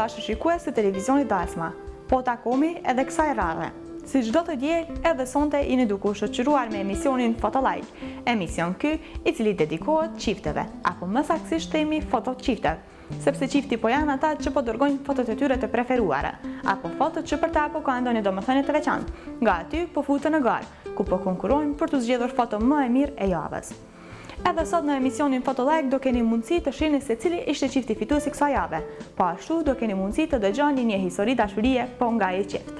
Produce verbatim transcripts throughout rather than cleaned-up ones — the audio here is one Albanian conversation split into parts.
dashur shikues të televizionit Dasma, po takomi edhe kësaj radhe. Si çdo të diel, edhe sonte jeni duke u shoqëruar me emisionin Fotolike, emision ky i cili dedikohet çifteve, apo më saktësisht themi fotoçifteve, sepse çifti po janë ata që po dërgojnë fotot e tyre të preferuara, apo fotot që për ta po ka ndonjë domethënie të veçantë. Nga aty po futen në garë, ku po konkurrojnë për të zgjedhur foto më e mirë e javës. Edhe sot në emisionin Fotolike do keni mundësi të shihni se cili ishte çifti fitues i kësaj jave. Po ashtu do keni mundësi të dëgjoni një histori dashurie po nga ai çift.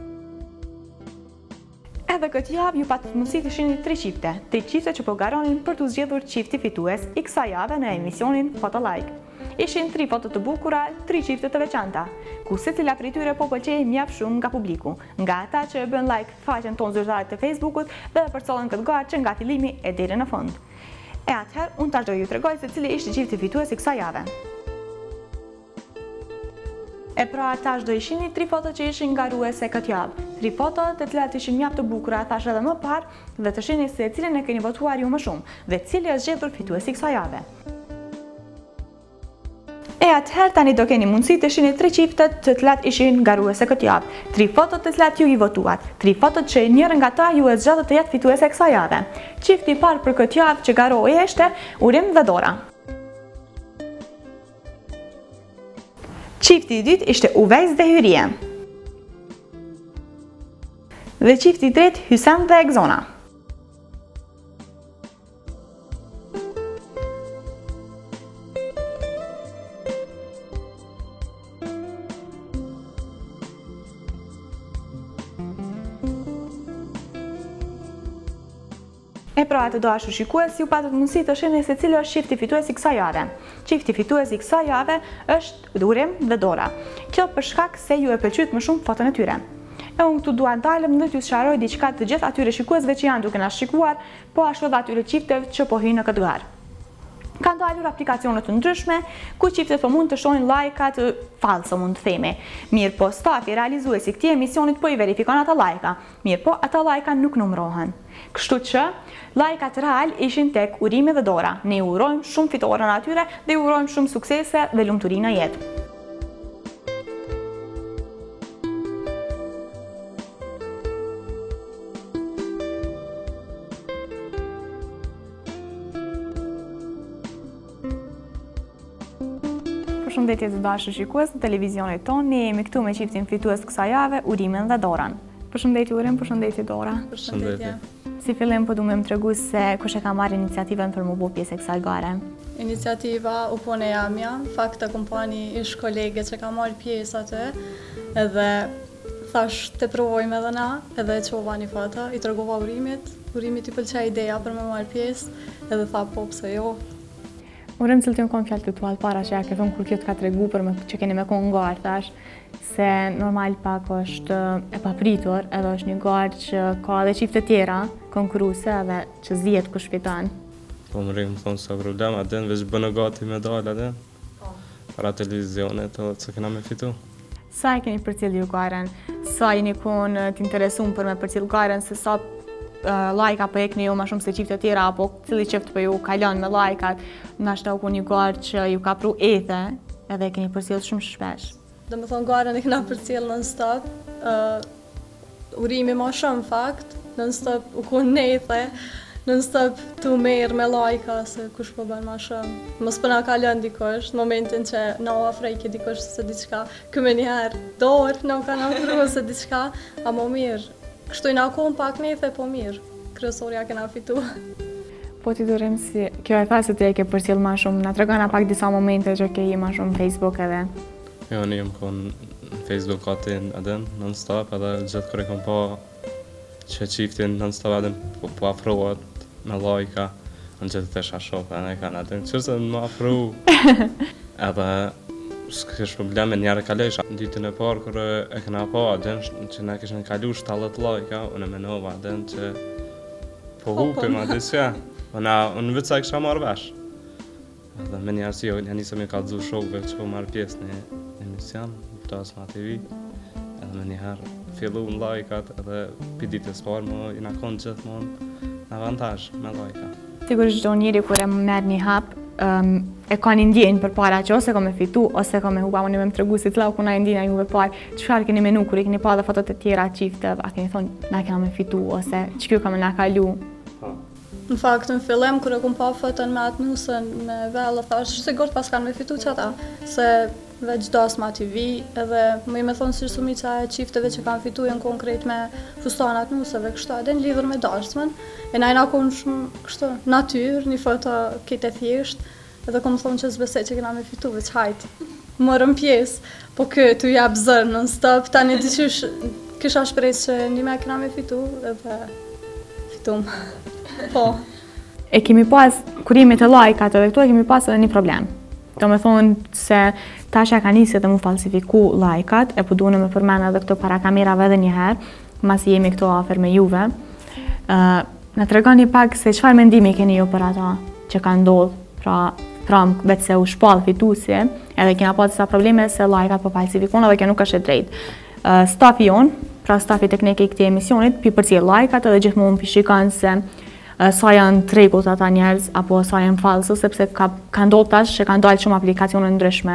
Edhe këtë javë ju patët mundësi të shihni tri çifte, tri çifte që po garonin për të zgjedhur çifti fitues i kësaj jave në emisionin Fotolike. Ishin tri foto të bukura, tri çifte të veçanta, ku secila prej tyre po pëlqej mjaft shumë nga publiku, nga ata që e bën like faqen tonë zyrtare të Facebookut dhe e përcollën këtë garë që nga fillimi e deri në fund. E atëherë, unë tash do ju tregoj se cili ishte çifti fitues i kësaj jave. E pra tash do i shihni tri foto që ishin garuese këtë javë. Tri foto të cilat ishin mjaft të bukura, thash edhe më parë, dhe të shihni se cilin e keni votuar ju më shumë dhe cili është zgjedhur fituesi i kësaj jave. E atëherë tani do keni mundësi të shihni tri çiftet të cilat ishin garuese këtë javë, tri fotot të cilat ju i votuat, tri fotot që njëra nga ta ju e zgjatë të jetë fituese e kësaj jave. Çifti i parë për këtë javë që garoi ishte Urim dhe Dora. Çifti i dytë ishte Uvejs dhe Hyrie. Dhe çifti i tretë Hysem dhe Egzona. E pra të dashur shikues, ju patët mundësi të shihni se cili është çifti fitues i kësaj jave. Çifti fitues i kësaj jave është Urim dhe Dora. Kjo për shkak se ju e pëlqyet më shumë foton e tyre. E unë këtu dua dalëm dhe t'ju sqaroj diçka të gjithë atyre shikuesve që janë duke na shikuar, po ashtu edhe atyre çifteve që po hyjnë në këtë garë. Kanë dalur aplikacione të ndryshme, ku çiftet po mund të shohin lajkat falso, mund të themi. Mirë po, stafi realizuesi i këtij emisionit po i verifikon ata lajka. Mirë po, ata lajka nuk numërohen. Kështu që lajkat real ishin tek Urimi dhe Dora. Ne ju urojmë shumë fitore atyre dhe ju urojmë shumë suksese dhe lumturi në jetë. Përshëndetje të dashur shikues të televizionit tonë, ne jemi këtu me çiftin fitues kësaj jave, Urimin dhe Doran. Përshëndetje Urim, përshëndetje Dora. Përshëndetje. Si fillim po du me më tregu se kush e ka marrë iniciativën për më bë pjesë e kësaj gare? Iniciativa u pone jamja, fakt të kompani ish kolege që ka marrë pjesë atë, edhe thash të provojmë edhe na, edhe e qova një foto, i tregova Urimit, Urimit i pëlqej ideja për me marrë pjesë, edhe tha po pse jo. Urim, cilë të më konë fjallë të tual para që ja ke thonë kur kjo të ka tregu për me, që keni me konë ngarë, thash, se normal pak është e papritur, edhe është një garë që ka edhe çifte tjera, konkuruse edhe që zjetë kush fiton. Po më rrimë thonë sa problem, adin veç bënë gati medalë adin, para televizionit, që kena me fitu. Sa e keni përcjell ju garen? Sa jeni konë t'interesuar për me përcjell garen, se sa Uh, lajka po ekni ju ma shumë se çifte tjera, apo cili qift po ju kalon me lajkat, nashta u ku një garë që ju ka pru ethe, edhe e keni përcjell shumë shpesh. Do me thonë garën e kena përcjell non-stop, uh, Urimi ma shumë fakt, non-stop u ku nethe, non-stop tu merë me lajka se kush po bën ma shumë. Mos po na kalon dikush, në momentin që na u afrejke dikush se diçka, këme njëherë dorë, na u ka na afru se diçka, a mo mirë. Kështu i na kohën pak nethe, po mirë. Kryesorja kena fitu. Po ti Urim, si kjo e tha se ti e ke përcjell ma shumë, na tregona pak disa momente që ke i ma shumë Facebook edhe. Jo, një më konë në Facebook atin adin, non-stop, edhe gjithë kërë kom po që çiftin non-stop adin po, po afroat me lajka, në gjithë të shashok, edhe ne kanë adin, qërse në më afru. Edhe s'kesh probleme, njerë kalesha. Në ditën e parë kërë e këna po adin që ne kishën kalu shtallet lajka, unë e menova adin që po hupim adin që, unë vëtë sa i kësha marrë vesh. Edhe me njerë si jo, një nisëm i ka dzu shokve që po marrë pjesë në emision, në Dasma T V, edhe me njëherë fillu në lajkat edhe për ditës parë më i na konë gjithmonë në avantaj me lajka. Sigurisht çdo njeri kur e merr një hap, um, e ka një ndjenjë për para që ose ka me fitu, ose ka me huba, unë me më tregu si t'lau kuna e ndjenja juve parë, çfarë keni menu kur i keni pa dhe fotot e tjera qiftëve, a keni thonë, na kena me fitu, ose që kjo ka me na kalu? Në fakt, në fillim, kur e kum pa foton me atë nusën, me vella, thash, sigurt pas kanë me fitu që ata, se veç das ma t'i vi, edhe më i me thonë si shumica e qifteve që kanë fitu janë konkret me fustanat nusëve, kështu edhe në lidhur me dashmen, e najna konë shumë kështu natyr, një foto kete thjesht, edhe kom thonë që zbesej që kena me fitu, veç hajt, morëm pjesë, po kë t'u jap zërë non stop, tani diqysh kisha shprejt që një me kena me fitu, edhe fitum. Po. E kemi pas, kurimit e lajkat edhe këtu, e kemi pas edhe një problem. Do me thonë se tasha ka njësë edhe mu falsifiku lajkat, e po duhet me përmena edhe këto para kamerave edhe njëherë, masi jemi këto afer me juve. Uh, në të regoni pak se qëfar mendimi keni ju për ata që ka ndodhë, pra, pra vetë se u shpallë fitusje, edhe kena pas disa probleme se lajkat po falsifikon edhe kjo nuk është e drejtë. Uh, stafi jonë, pra stafi teknike i këti emisionit, pi përcjell lajkat edhe gjithmonë pi shikon se sa janë tregullt ata njerëz apo sa janë falsë, sepse ka, ka ndodhur tash që kanë dalë shumë aplikacione ndryshme.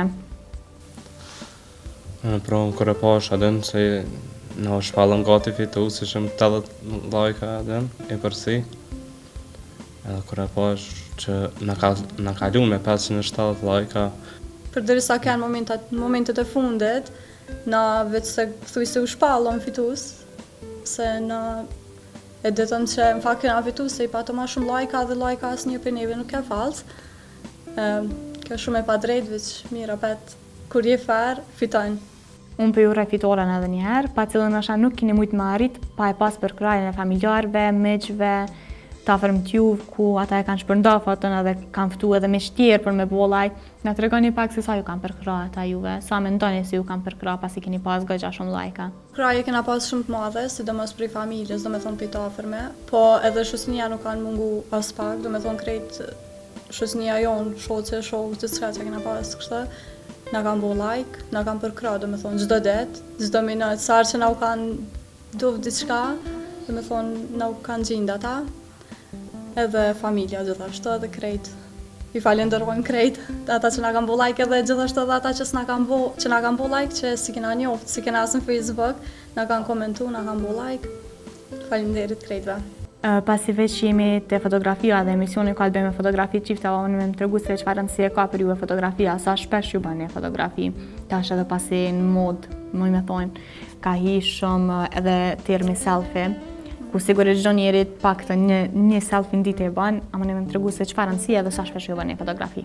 Pra, kur e pash adën se në shpallën gati fitu, si shumë tetëdhjetë lajka adën, e përsi. Edhe kur e pash që në ka, në kalu me pesëqind e shtatëdhjetë lajka. Për derisa kanë momentet, momentet e fundit, na vetë se thuj se u shpallon fitus, se në e detëm që në fakt kena fitu se i pato ma shumë lajka dhe lajka asë një për neve nuk e falsë. E, kjo shumë e pa drejt, veç mirë apet, kur je farë, fitojnë. Unë për ju refitoren edhe njëherë, pa cilën asha nuk kini mujtë më arrit, pa e pas për krajën e familjarve, meqve, ta fërmë t'juv, ku ata e kanë shpërnda foton edhe kanë ftu edhe me shtjerë për me bolaj. Në të regoni pak se sa ju kanë përkra ata juve, sa me ndoni se ju kanë përkra pasi keni pas gëgja shumë lajka. Kraje kena pas shumë të madhe, sidomos prej familjes, do me thonë për të afërme, po edhe shusnia nuk kanë mungu as pak, do me thonë krejt shusnia jonë, shoqe, shokë, gjithë shka që kena pas kështë, na kanë bo like, na kanë përkra, do me thonë gjdo det, gjdo minut, sarë që na u kanë duv diçka, do me thonë na u kanë gjinda ta, edhe familja gjithashtu edhe krejt. I falenderojmë krejt, ata që na kanë bo like edhe gjithashtu edhe ata që s'na kanë bo, që na kanë bo like, që si kena njoft, si kena asë në Facebook, na kanë komentu, na kanë bo like. Faleminderit krejtve. Uh, pasi veç jemi te fotografia dhe emisioni ka të bëjmë me fotografi qifte, unë me më tregu se çfarë rëndësie ka për juve fotografia, sa shpesh ju bëni fotografi, tash edhe pasi në mod, më me thonë, ka hi shumë edhe termi selfie, ku sigurisht çdo njeri pak të një, një selfie në ditë e bën, ama ne më tregu se çfarë rëndësie dhe sa shpesh ju bëni fotografi.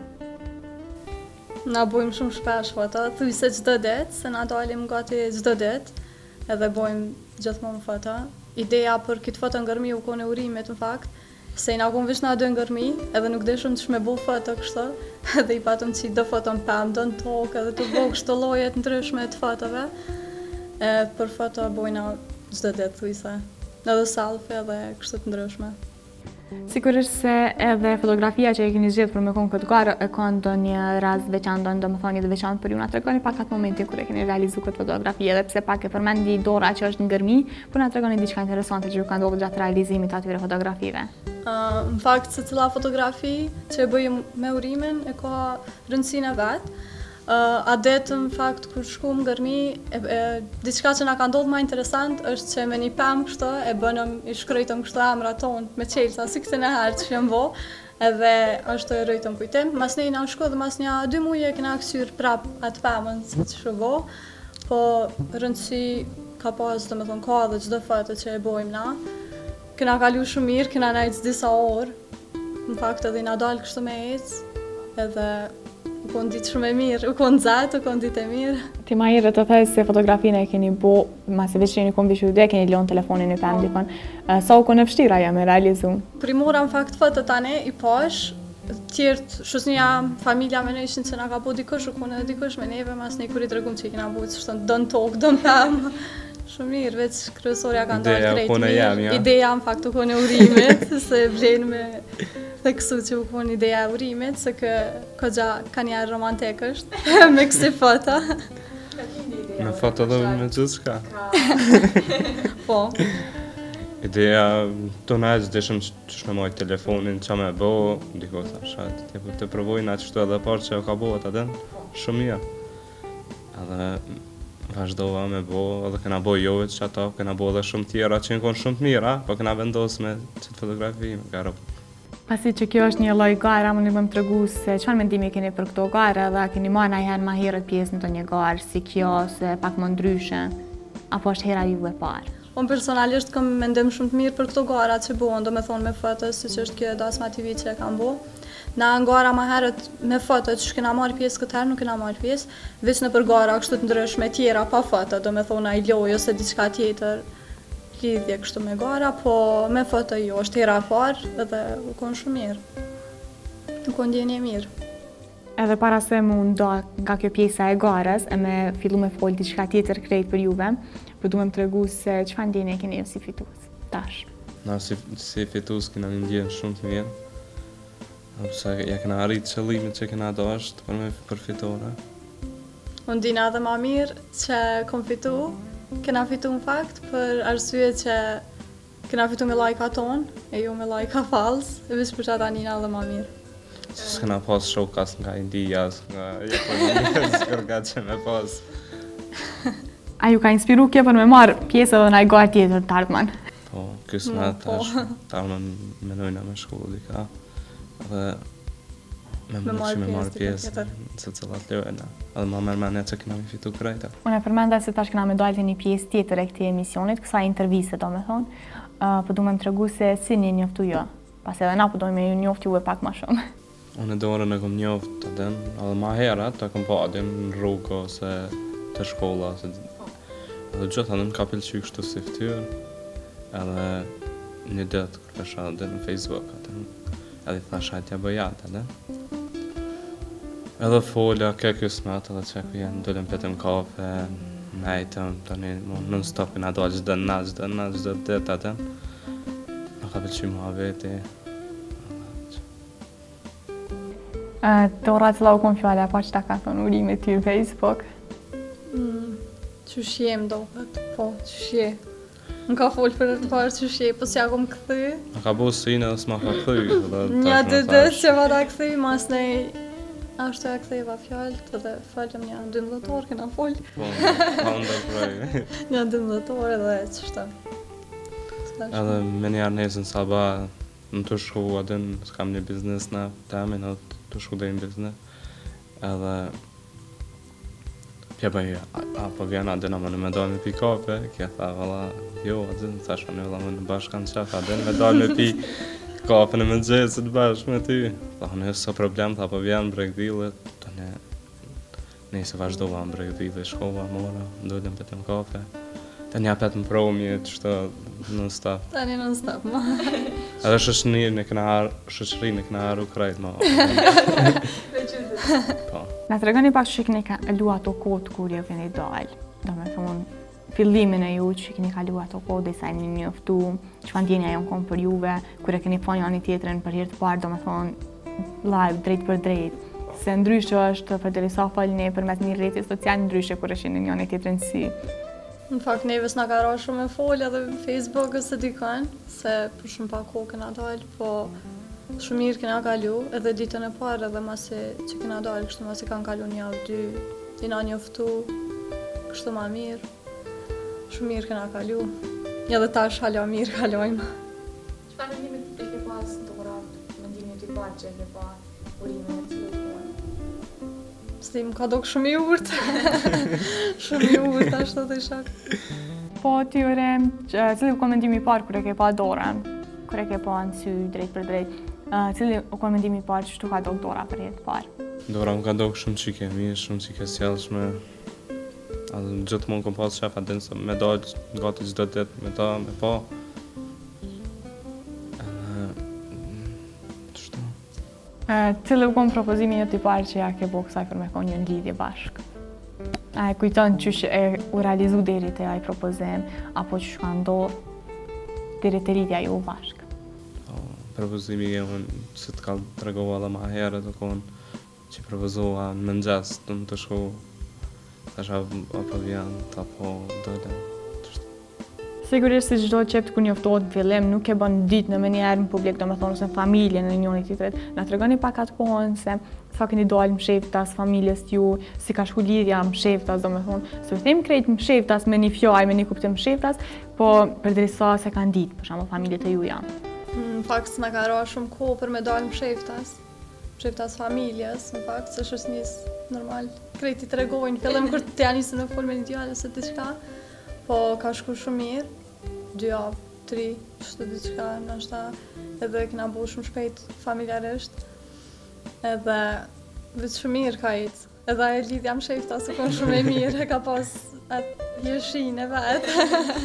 Na bojmë shumë shpesh foto, thuj se çdo ditë, se na dalim gati çdo ditë, edhe bojmë gjithmonë foto. Ideja për këtë foto ngërmi u kone urimet në fakt, se i na kom vish na dë ngërmi, edhe nuk deshëm që me bo foto kështë, edhe i patëm që i do foto në pëm, do në tokë, edhe të bo kështë lojet ndryshme të fotove. E, për foto bojna çdo ditë thujse, edhe selfie edhe kështë të ndryshme. Sigurisht se edhe fotografia që e keni zgjedhur për me konë këtë garë e ka ndonjë rast veçantë, ndonjë domethënie të veçantë për ju. Na tregoni pak atë momentin kur e keni realizuar këtë fotografi, edhe pse pak e përmendi Dora që është ngërmi, por na tregoni diçka interesante që ju ka ndodhur gjatë realizimit të atyre fotografive. Uh, në fakt se cila fotografi që e bëjmë me urimin e ka rëndësinë e vet. Uh, a detë në fakt kur shkum ngërmi, e, e, diçka që na ka ndodhur më interesant është që me një pemë kështë e bënëm, i shkrojtëm kështë emra tonë me qelsa, si këtë në herë që jam bo, edhe është e rëjtëm kujtim. Mas ne i na shko dhe mas një dy muje kena kësyr prap atë pemën si që shko, po rëndësi ka pas dhe me thonë ka dhe gjdo foto që e bojmë na. Kena kalu shumë mirë, kena najtë disa orë, në fakt edhe i na dalë kështë me ecë, edhe u konë ditë shumë e mirë, u konë zatë, u konë ditë e mirë. Ti ma herë të thej se fotografinë e keni bo, masi veç që një konë vishu dhe keni lonë telefonin e pemë dikon, sa u konë e fështira ja me realizu? Primura në fakt foto tani i pash, tjertë shusnija familja me në ishin që nga ka po dikush, u konë edhe dikush me neve, mas një kur i tregum që i kena bo që shtën dënë tokë, dënë pemë. Shumë mirë, veç kryesorja ka ndalë krejtë mirë. Ideja në fakt u konë e urimit, se vlenë me theksu që u konë ideja e urimit, se kë këgja ka njerë romantik është, me kësi foto. Me foto dhe me gjithë shka. Po. Ideja të nëjës dishëm që shme mojt telefonin që me bo, ndiko thashat, të, të provojnë atë qëtu edhe parë që ka bo atë adën, shumë mirë. Edhe vazhdova me bo, edhe kena bo jove që ato, kena bo edhe shumë tjera që në konë shumë të mira, po kena vendosë me qëtë fotografi, me garo. Pasi që kjo është një lloj gare, më në më të regu se çfarë mendimi keni për këto gare dhe keni marrë ndonjëherë ma herët pjesë në të një garë, si kjo, se pak më ndryshe, apo është hera juve parë? Unë personalisht kam mendim shumë të mirë për këto gara që buon, do me thonë me foto, si që është kjo dasma T V që e kam bo. Na në gara ma herët me foto që kena marrë pjesë këtë herë, nuk kena marrë pjesë, veç në për gara kështu të ndryshme tjera pa foto, do me thonë a i loj ose diçka tjetër lidhje kështu me gara, po me foto jo, është hera parë edhe u konë shumë mirë. U konë ndjenje mirë. Edhe para se mu ndo nga kjo pjesa e garës, e me fillu me folë diçka tjetër krejt për juve, po du me më të regu se çfarë ndjenje keni si fitues, tash. Na si, si fitues kena një ndjenjë shumë të mirë, sepse ja kena arritë qëllimit që kena dashtë për me përfitore. Unë dina edhe ma mirë që kom fitu, kena fitu në fakt për arsye që kena fitu me lajka tonë, e ju me lajka falsë, e vishë për që ata njëna edhe ma mirë. Që s'kena pas shokas nga India, nga Japonia, s'kërga që me pas. A ju ka inspiru kjo për me marrë pjesë edhe në garë tjetër të ardhmen? Po, kësë në po. tash, të ardhmen menojna me shkollu dika, dhe me më që me marrë pjesë se cilat lojna, edhe ma mërë mene që kena mi fitu krejta. Unë e përmenda se tash kena me dalë një pjesë tjetër e këti emisionit, kësa interviste do me thonë, uh, po du me më të regu se si një njoftu jo, pas edhe na po do me ju njoftu juve pak ma shumë. Unë e dorën e kom njoftë të den, edhe ma hera të kom pa adin në rrugë ose të shkolla, ose edhe gjithë adin ka pëlqy kështu si ftyrë, edhe një ditë kërë pesha adin në Facebook, adin, edhe thasha e tja bëjat, adin. Edhe folja, ke kësmet, edhe që ku jenë, dullim petëm kafe, nejtëm, të një non stop këna do gjithë dënë na, gjithë dënë na, gjithë ditë, adin. Në ka pëlqy mua veti. Dora cila u kon fjale, pa që ta ka thonë urime ty në Facebook? Mm, qysh jem do këtë, po, qysh je. Në ka folë për të parë qysh je, po s'ja kom këthy. Në ka bo sine dhe s'ma ka këthy. Një dy dës që ma ta këthy, mas nej, ashtu e këthyva fjallët, edhe falem një dëmdhëtor, këna folë. Po, ka ndër prej. Një dëmdhëtor edhe qështa. Edhe me njerë nesën saba, në të shku adin, s'kam një biznes në temi, në të shku dhe një biznes. Edhe pje bëj, apo vjen adin, ama në me dojnë me pi kafe, kje tha, valla, jo, adin, thash, anë valla me në bashkan qef, adin, me dojnë me pi kafe në me gjesit bashkë me ty. Tha, në së problem, tha, po vjen bregdillet, të ne, ne se vazhdova në bregdillet, shkova, mora, ndojnë petëm kafe. Të një apet më promje, që shto non-stop. Ta një non-stop, ma. Edhe shëshnirë në këna arë, shëshri në këna arë u krejt, ma. Po. Na të regoni pak që keni kalu ato kohët kur ju keni dalë, do me thonë, fillimin e ju që keni kalu ato kohë dhe sa e një njoftu, që fa ndjenja jonë kom për juve, kur e keni pa një anë tjetërën për hirtë parë, do me thonë, live, drejt për drejt, se ndryshe është për të risa falë ne për mes një rreti social, ndryshe kur është një anë tjetërën si. Në fakt, neve s'na ka ra shumë e folë edhe në Facebook ose dikën, se për shumë pa kohë këna dalë, po shumë mirë këna kalu, edhe ditën e parë edhe masi që këna dalë, kështu masi kanë kalu një avë dy, dina njoftu, kështu ma mirë, shumë mirë këna kalu, një dhe tash hala mirë kalojmë. Çfarë mendimit e ke pas Dora, mendimin e parë që e ke pa urimin e cilët S'ti më ka dok shumë i urtë, shumë i urtë, ashtu të ishak. Po, ty ure, cili u kon mendimi i parë kur e ke pa Dorën, kur e ke pa në sy drejt për drejt, cili u kon mendimi i parë që shtu ka dok Dora për jetë parë? Dora më ka dok shumë qike mirë, shumë qike sjellshme. Edhe gjithmonë kom pas shef adin se me dojtë gati çdo ditë me ta, me pa. Cili u kon propozimin e t'i parë që ja ke bo kësaj për me konë një në lidhje bashkë? A e kujton qysh e u realizu deri të aj propozim, apo qysh ka ndodhë deri të rritja ju bashkë? Propozimi e unë që t'ka të regova dhe ma herë të konë që propozoha në mëngjes të më të shku, thasha apo vjen, apo dole. Sigurisht si çdo çift kur njoftohet në fillim nuk e bën ditë në mënyrë në publik, domethënë ose në familjen e njëri tjetrit. Na tregoni pak atë kohën se sa keni dalë msheftas familjes ju, si ka shku lidhja msheftas, domethënë, se them krejt msheftas me një fjalë, me një kuptim msheftas, po përderisa se kanë ditë, për shembull familjet e juja. Në fakt s'na ka ra shumë kohë për me dalë msheftas. Msheftas familjes, në fakt, se është nis normal. Krejt i tregojnë fillim kur të janë nisën në fol me një djalë ose diçka. Po ka shku shumë mirë, dy javë, tri, çdo diçka, ndoshta edhe kena bo shumë shpejt familjarisht. Edhe vetë shumë mirë ka ecë. Edhe ajo lidhja më shefta se kon shumë e mirë, ka pas atë jeshin e vetë.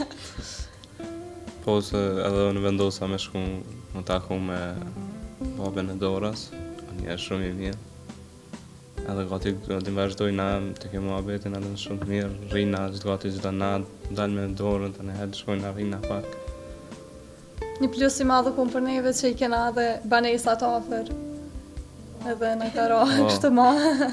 Po se edhe unë vendosa me shku më taku me babën e Dorës, unë është shumë i mirë. Edhe gati të vazhdoj na të kemë muhabetin edhe shumë të mirë, rina gjithë gati gjithë natë, dalë me dorën të nehet, shkojnë rina pak. Një plus i madhe kun për neve që i kena edhe banesat afer, edhe në kara kështë ma.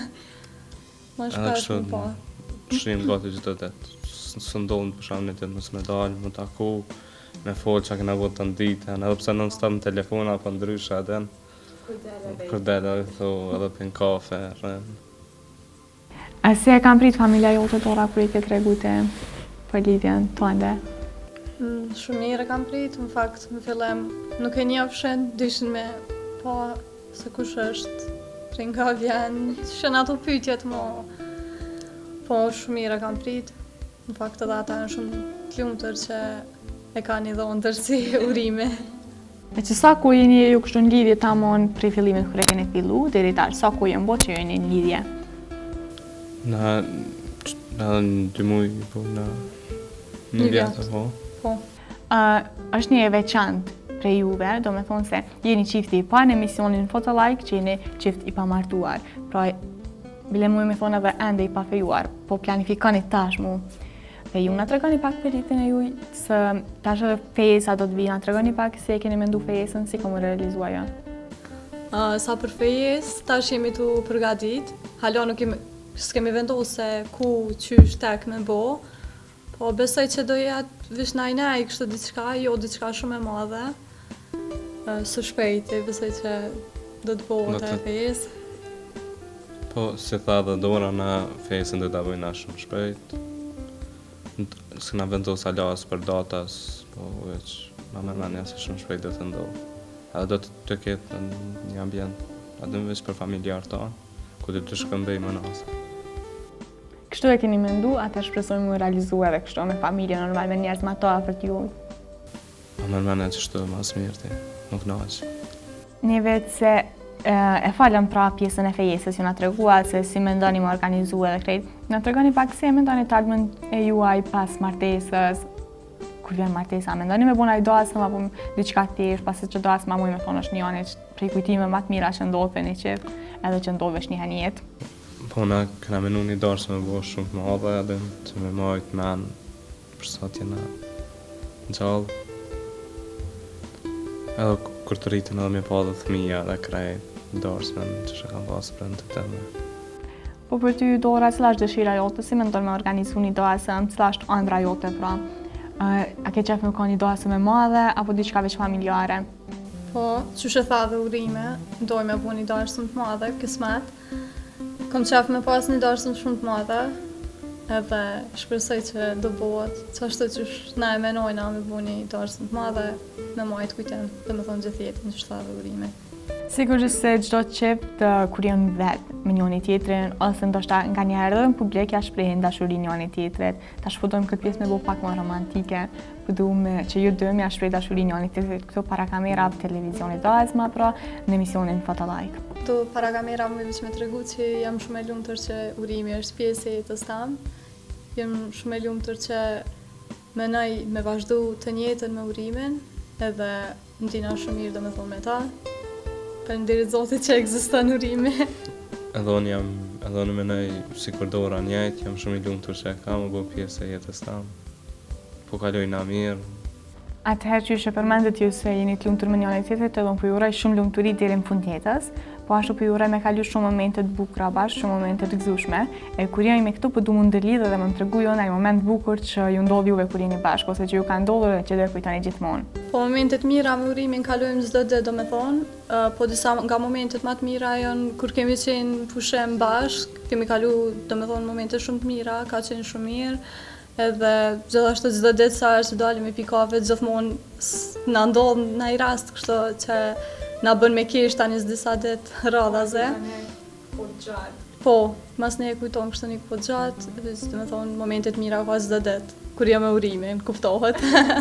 Ma shpesh më pa. Shrim gati gjithë të detë, së ndonë për shumë një të mësë me dalë, më taku, me folë që kena vëtë të nditën, edhe pse non stop në telefona, po ndryshe edhe. Kur dela thu edhe pin kafe, rën. A si e kam prit familja jote Dora kur i ke tregu te për lidhjen tënde? Mm, shumë mirë e kam prit, në fakt në fillim nuk e njofshin, dishin me pa se kush është, prej nga vjen, shën ato pyetjet mo. Po shumë mirë e kam prit, në fakt edhe ata janë shumë të lumtur që e kanë i dhonë tërsi urime. E që sa ku jeni ju kështu në lidhje tamon prej fillimit kur e keni fillu, deri tash, sa ku jeni bo që jeni në lidhje? Na, na në dy muj, po na një vjetë, po. Po. Uh, është një e veçantë prej juve, do me thonë se jeni qifti i pa në emisionin Photolike që jeni qift i pa martuar. Pra, bile mu me thonë edhe ende i pa fejuar, po planifikoni tash mu. Dhe ju nga tregoni pak për rritin e juj, se tash edhe fejesa do të vijë, nga tregoni pak se e keni mendu fejesën, si komu realizua jo? Uh, sa për fejes, tash jemi tu përgadit, halo nuk kemi, s'kemi vendosur se ku, qysh, tek me bo, po besoj që do jetë vish naj naj, kështë diçka, jo diçka shumë e madhe, uh, së shpejti, besoj që do të bo të fejes. Po, si tha dhe Dora, na fejesën do të bëjna shumë shpejt. S'kena vendos alas për datas, po veç ma mërmanja se shumë shpejt do të ndohë. Edhe do të të ketë në një ambient, adëm veç për familjarë tonë, ku të të shkëmbej më nëse. Kështu e keni mendu, atë shpresojmë më realizu edhe kështu me familje normal, me njerëz ma to afër t'ju. Ma mërmanja që shtu mas mirë ti, nuk naqë. Një vetë se e falem pra pjesën e fejesës ju nga tregua se si mendoni më organizu edhe krejt. Nga tregoni pak si e mendoni talmën e juaj pas martesës, kur vjen martesa, mendoni me bona i doasëm apo diçka tjesh, pasi që doasëm ma muj me thonë është një anë prej kujtime më të mira që ndodhë për një qift, edhe që ndodhë vesh një herë në jetë. Po na këna menu një dorë se me bo shumë të madhe edhe që me majtë men për sa t'jena gjallë. Edhe kur të rritin edhe me pa dhe thmija dhe krejt. Dorësmen që shë kam pasë për në të teme. Po për ty, Dora, cila është dëshira jote, si me ndonë me organizu një doasëm, cila është ëndra jote, pra? A ke qef me ka një doasëm e madhe, apo diçka veç familjare? Po, që shë tha dhe urime, doj me bu një doasëm të madhe, kësmet. Kom qef me pas një doasëm shumë të madhe, edhe shpresoj që do bëhet, që ashtë që na e menojna me bu një doasëm të madhe, me majtë kujtem, dhe me thonë gjithë jetën që shë tha dhe urime. Sigurisht se çdo qift kur janë vetë me njëri tjetrin, ose ndoshta nga një herë në publik ja shprehin dashurinë njëri tjetrit. Tash fudojmë këtë pjesë me bo pak më romantike, po duam që ju dy më ja shpreh dashurinë njëri tjetrit këtu para kamerave të televizionit Dazma, pra në emisionin Photolike. Këtu para kamerave më veç me tregu që jam shumë e lumtur që urimi është pjesë e jetës tam. Jam shumë e lumtur që mendoj me vazhdu të njëjtën me urimin, edhe ndina shumë mirë domethënë me ta. Faleminderit Zotit që ekziston urimi. Edhe unë jam, edhe unë menoj si kur Dora njëjtë, jam shumë i lumtur që e kam u bë pjesë e jetës tam. Po kalojna mirë. Atëherë që ishe përmendet ju se jeni të lumtur me njëri tjetrin, të dhon po ju uroj shumë lumturi deri në fund jetës, po ashtu po ju uroj me kalu shumë momente të bukura bashkë, shumë momente të gëzueshme. E kur jemi me këtu po du më ndërlidhe dhe më më tregu jo në ai moment bukur që ju ndodh juve kur jeni bashkë ose që ju ka ndodhur dhe që do e kujtoni gjithmonë. Po momentet mira me urimin kalojmë çdo ditë, domethënë, uh, po disa nga momentet më të mira janë kur kemi qenë pushim bashkë, kemi kalu domethënë momente shumë të mira, ka qenë shumë mirë. Edhe gjithashtu çdo ditë sa është dalim me pi kafe, gjithmonë na ndodh në ai rast kështu që na bën me keq tani disa ditë radhaze. Po gjatë. Po, mas ne e kujton kështu një po gjatë, dhe do të thonë momentet mira ka çdo ditë, kur jam me urimin, kuptohet.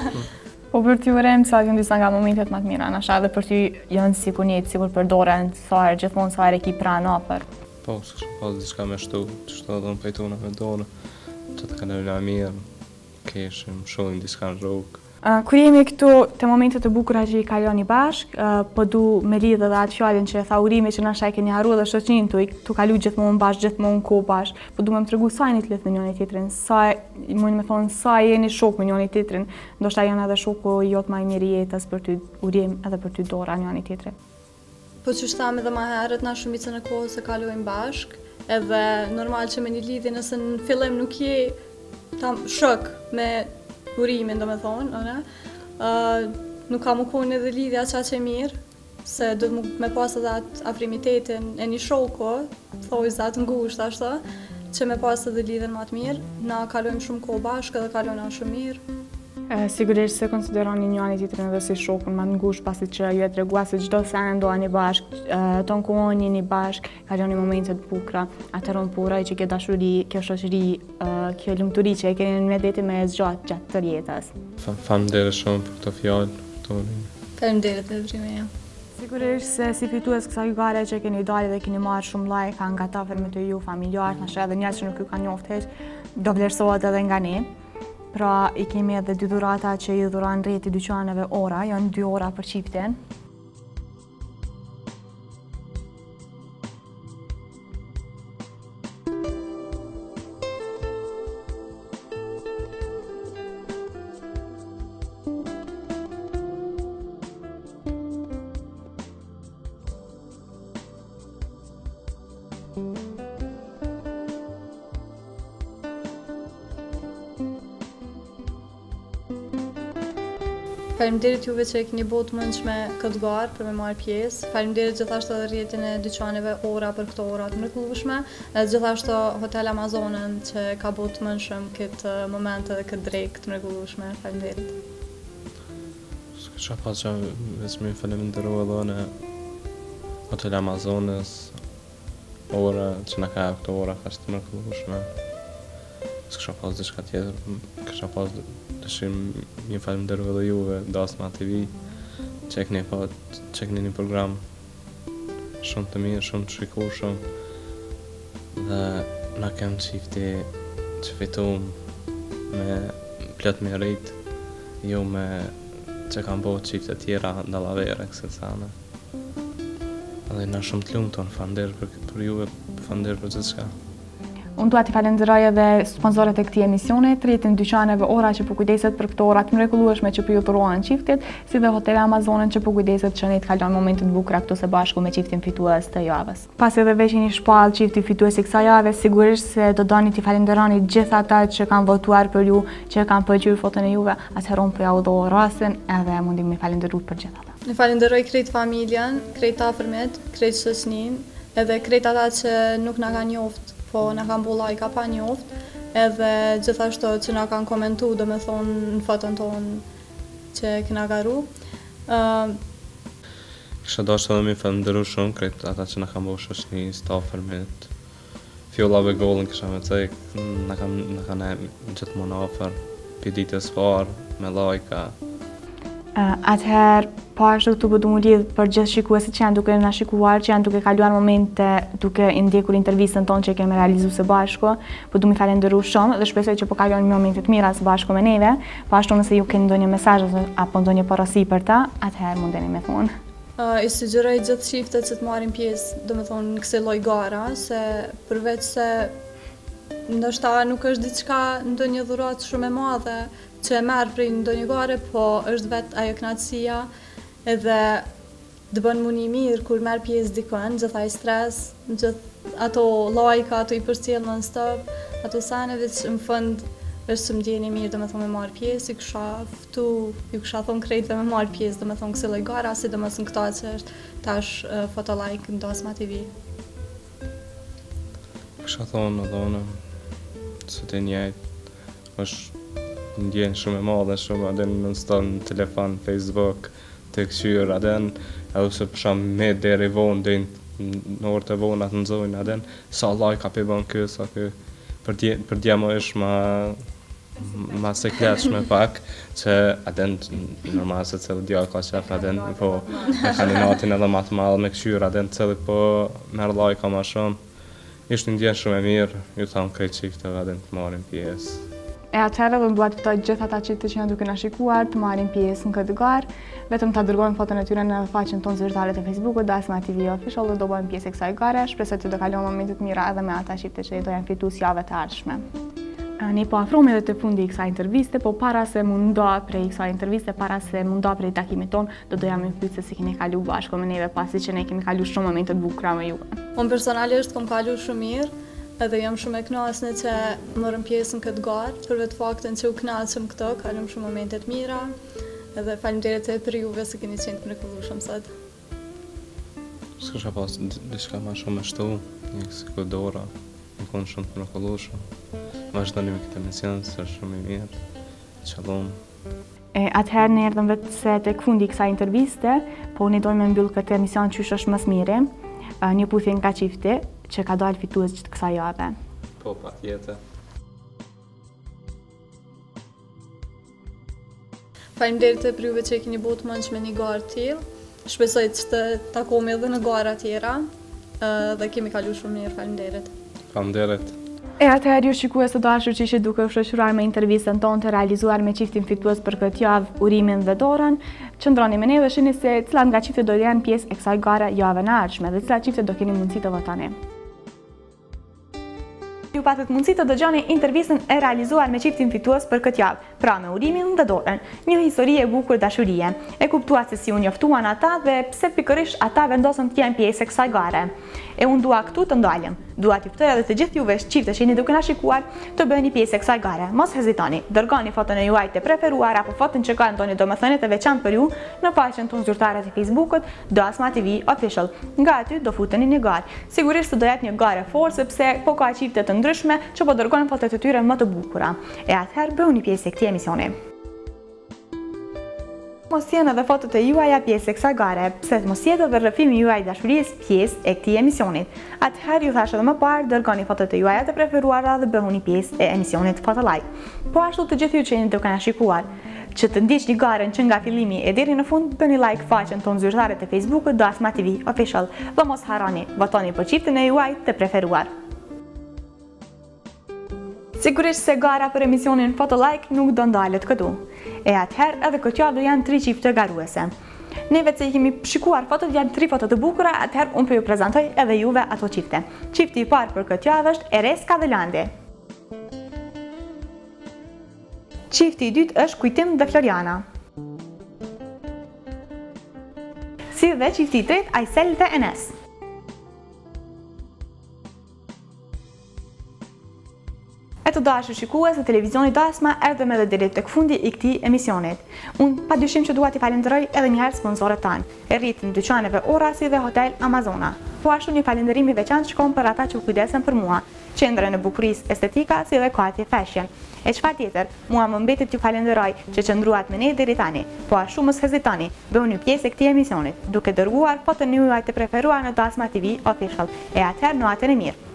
Po për t'ju urojmë sa janë disa nga momentet më të mira, nasha edhe për ty janë sikur një sikur për dorën, sa herë gjithmonë sa herë ki pranë afër. Po, s'kisha pas diçka me shtu, që shtu edhe në pejtuna me dorë, që të kanë në mirë, keshim, shohim diçka në rrugë. Uh, kur jemi këtu te momentet e bukura që i kaloni bashk, uh, po du me lidhë edhe atë fjalën që e tha urimi që nasha e keni harruar dhe shoqërinë tuaj, tu kalu gjithmonë bashk, gjithmonë kohë bashk, po du me më tregu sa jeni të lidhë me njëri tjetrin, sa mundi me thonë sa jeni shok me njëri tjetrin, ndoshta janë edhe shoku jot më i mirë i jetës për ty urim edhe për ty dora njëri tjetrit. Po që shtam edhe më herët, na shumicën e kohës e kalojmë bashk, edhe normal që me një lidhje nëse në fillim nuk je tam shok me urimin, do me thonë, uh, nuk ka më konë edhe lidhja qa që mirë, se do të me pas edhe atë afrimitetin e një shoku, thoi zatë ngusht, ashtu, që me pas edhe lidhen më të mirë, na kalojmë shumë kohë bashkë edhe kalojmë shumë mirë. E, sigurisht se konsideroni njëri tjetrin edhe si shokun më të ngushtë pasi që ju e tregua se çdo sene ndoheni bashkë, ton ku jeni bashkë, kaloni momente të bukura, atëherë unë po uroj që kjo dashuri, kjo shoqëri, kjo lumturi që e keni në vetë me zgjat gjatë të jetës. Faleminderit shumë për këto fjalë, këto urime. Faleminderit edhe primeja. Sigurisht se si fitues kësaj gare që keni dalë dhe keni marrë shumë like nga ta ferme të ju, familjarë, nashë edhe njerëz që nuk ju kanë njoft hiç, do vlerësohet edhe nga ne. Pra, i kemi edhe dy dhurata që i dhuran rreti dyqaneve ora, janë dy ora për çiftin. Faleminderit juve që e keni botë të mundshme këtë garë për me marrë pjesë. Faleminderit gjithashtu edhe rrjetin e dyqaneve ora për këto ora të mrekullueshme. Gjithashtu Hotel Amazonën që ka botë të mundshëm këtë moment edhe këtë drekë të mrekullueshme. Faleminderit. S'kisha pas që vetëm i falenderoj edhe në Hotel Amazonës, ora që na ka këto ora kaq të mrekullueshme. S'kisha pas diçka tjetër, kisha pas dëshim një falenderoj edhe juve, Dasma T V, që e keni pa, që e keni një program shumë të mirë, shumë të shikueshëm, dhe na kem çifti që fitum me plot me rrit, jo me që kanë bo çifte tjera dallavere kësaj sane. Edhe na shumë të lumtur, falenderoj për, për juve, falenderoj për gjithçka. Unë dua t'i falenderoj edhe sponsorët e këtij emisioni, rrjetin dyqaneve ora që po kujdeset për këto ora të mrekullueshme që po ju dhurohen çiftit, si dhe Hotel Amazonën që po kujdeset që ne të kalojmë momente të bukura këtu së bashku me çiftin fitues të javës. Pasi edhe veç jeni shpall çifti fituesi kësaj jave, sigurisht se do doni t'i falenderoni gjithë ata që kanë votuar për ju, që kanë pëlqyer foton e juve, atëherë unë po ja udhëzoj rastin edhe mundi me falenderuar për gjithë ata. Ne falenderoj krejt familjen, krejt afërmit, krejt shoqërinë, edhe krejt ata që nuk na kanë njoft, po na kanë bu like pa njoft, edhe gjithashtu që na kanë komentu, do me thonë në foton tonë që kena garu. Uh, Kisha dashur edhe mi falenderoj shumë krejt ata që na kanë bu shoqëni, stafërmit, fjollave gollën kisha me cek, na kanë na kanë gjithmonë afër, pi ditës parë me like-a. Uh, Atëherë, po ashtu këtu po du mu lidh për gjithë shikuesit që janë duke na shikuar, që janë duke kaluar momente duke i ndjekur intervistën tonë që kemi realizuar së bashku, po du mi falenderoj shumë dhe shpresoj që po kalojnë momente të mira së bashku me neve. Po ashtu nëse ju keni ndonjë mesazh apo ndonjë porosi për ta, atëherë mundeni me thonë. Uh, I sugjeroj gjithë çiftet që të marrin pjesë, do me thonë në kësaj lloj gara, se përveç se ndoshta nuk është diçka ndonjë dhuratë shumë e madhe që e merr prej ndonjë gare, po është vetë ajo kënaqësia edhe të bën muni mirë kur merr pjesë dikon, gjithë ai stres, gjithë ato lajka, ato i përcjell non-stop, ato sene veç në fund është që më gjeni mirë, do me thonë me marrë pjesë, i kësha ftu, ju kësha thonë krejt dhe me marrë pjesë, do me thonë kësë gara, si do me thonë këta që është tash uh, Fotolike në Dasma T V. Kësha thonë, thonë, së të njëjtë, është ndjenë shumë e madhe, shumë adin në stonë në telefon, Facebook, të këqyr, adin, edhe se përsha me deri vonë, dhe në orë të vonë atë nëzojnë, adin, sa like ka pe ban kjo, sa kjo, për dje, për dje më është ma, ma sekletshme pak, që adin, normal se cilë djallë ka qef, adin, po, me kaninatin edhe ma të madhë me këqyr, adin, cilë po merë like ka ma shumë, ishtë ndjenë shumë e mirë, ju thamë krejt qiftëve, adin, të marim pjesë. E atëherë dhe më duhet të të gjithë ata qifte që janë duke na shikuar të marrin pjesë në këtë garë, vetëm të dërgojnë foton e tyre në faqen tonë zyrtare të Facebookut, Dasma T V Official, dhe do bëjmë pjesë e kësaj gare, shpresoj të do kalojmë momentet mira edhe me ata qifte që do janë fitues javë të ardhshme. Ne po afrohemi edhe te fundi i kësaj interviste, po para se mundo prej kësaj interviste, para se mundo prej takimit ton, do doja më pyet se si keni kalu bashkë me neve, pasi që ne kemi kalu shumë momente të bukura me ju. Unë personalisht kam kalu shumë mirë, edhe jam shumë e kënaqur që morëm pjesë në këtë garë, për vetë faktin që u kënaqem këto, kalëm shumë momente të mira, edhe faleminderit edhe për juve se keni qenë të mrekullueshëm sot. S'kisha pas diçka më shumë e shtu, një kësi Dora, më konë shumë të mrekullueshëm. Vazhdoni me këtë emision, se është shumë i mirë. Shalom. E atëherë ne erdhëm vetë se tek fundi i kësaj interviste, po ne dojmë me mbyll këtë emision qysh është më së miri, një puthje nga çifti që ka dalë fitues që të kësaj jave. Po, pa tjetër. Faleminderit për juve që e keni botë mënç me një garë tillë. Shpresoj që të takohemi edhe në gara tjera dhe kemi kalu shumë mirë. Faleminderit. Faleminderit. E atëherë ju shikues të dashur që ishit duke u shoqëruar me intervistën tonë të realizuar me çiftin fitues për këtë javë, Urimin dhe Dorën. Qëndroni me ne dhe shihni se cilat nga çiftet do të janë pjesë e kësaj gare javën e ardhshme dhe cilat çifte do keni mundësi të votoni. Ju patët mundësi të dëgjoni intervistën e realizuar me çiftin fitues për këtë javë, pra me Urimin dhe Dorën, një histori e bukur dashurie. E kuptuat se si u njoftuan ata dhe pse pikërisht ata vendosën të jenë pjesë e kësaj gare. E unë dua këtu të ndalem. Dua t'ju ftoj edhe të gjithë juve çifte që jeni duke na shikuar të bëheni pjesë e kësaj gare. Mos hezitoni, dërgoni foton e juaj të preferuar apo foton që ka ndonjë domethënie të veçantë për ju në faqen tonë zyrtare të Facebookut, Dasma T V Official. Nga aty do futeni një garë. Sigurisht do jetë një garë fort sepse po ka çifte të ndryshme që po dërgojnë fotot e tyre më të bukura. E atëherë bëhuni pjesë e këtij emisioni. Mos jenë edhe fotot e juaja pjesë e kësaj gare, pse mos jetë edhe rrëfimi juaj dashurisë pjesë e këtij emisionit. Atëherë ju thash edhe më parë, dërgoni fotot e juaja të preferuara dhe bëhuni pjesë e emisionit Fotolike. Po ashtu të gjithë ju që jeni duke na shikuar, që të ndiqni garën që nga fillimi e deri në fund, bëni like faqen tonë zyrtare të Facebookut Dasma T V Official dhe mos harroni, votoni për çiftin e juaj të preferuar. Sigurisht se gara për emisionin Fotolike nuk do ndalet këtu. E atëherë edhe këtë javë do janë tri çifte garuese. Ne vetë se i kemi shikuar fotot, janë tri foto të bukura, atëherë unë po ju prezantoj edhe juve ato çifte. Çifti i parë për këtë javë është Ereska dhe Landi. Çifti i dytë është Kujtim dhe Floriana. Si dhe çifti i tretë Aisel dhe Enes. E të dashur shikues e televizionit Dasma, erdhëm edhe deri tek fundi i këtij emisionit. Unë padyshim që dua t'i falenderoj edhe një herë sponsorët tanë, e rritin dyqaneve Ora si dhe Hotel Amazona. Po ashtu një falënderim i veçantë shkon për ata që u kujdesen për mua, qendrën e bukurisë estetika si dhe Quality Fashion. E çfarë tjetër, mua më mbetet t'ju falenderoj që qëndruat me ne deri tani. Po ashtu mos hezitoni, bëhuni pjesë e këtij emisionit, duke dërguar foton e juaj të preferuar në Dasma T V Official. E atëherë natën e mirë.